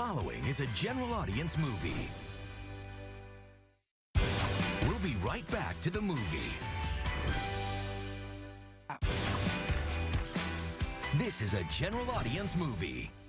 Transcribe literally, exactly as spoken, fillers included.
following is a general audience movie. We'll be right back to the movie. This is a general audience movie.